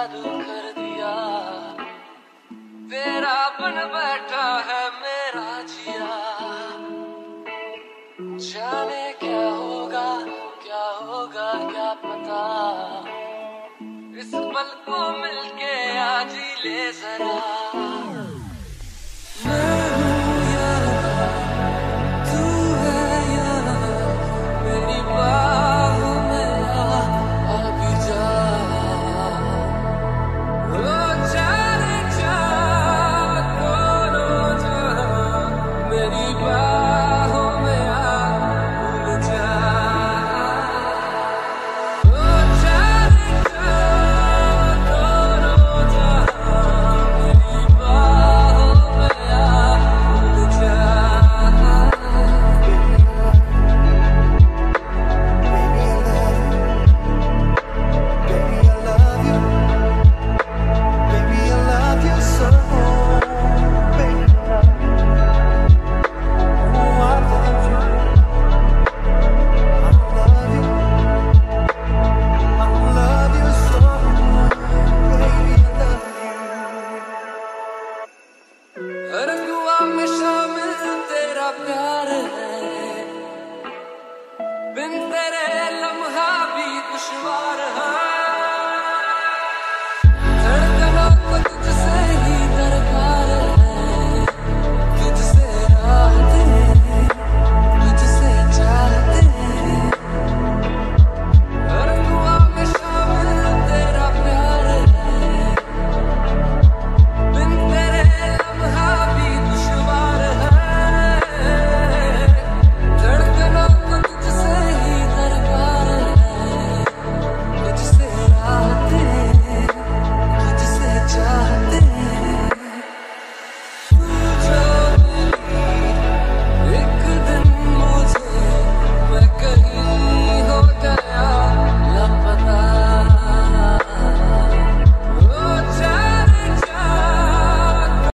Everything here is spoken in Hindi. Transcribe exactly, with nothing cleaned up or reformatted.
जादू कर दिया, तेरा बन बैठा है मेरा जिया। जाने क्या होगा क्या होगा क्या पता, इस पल को मिलके आज ही ले जरा।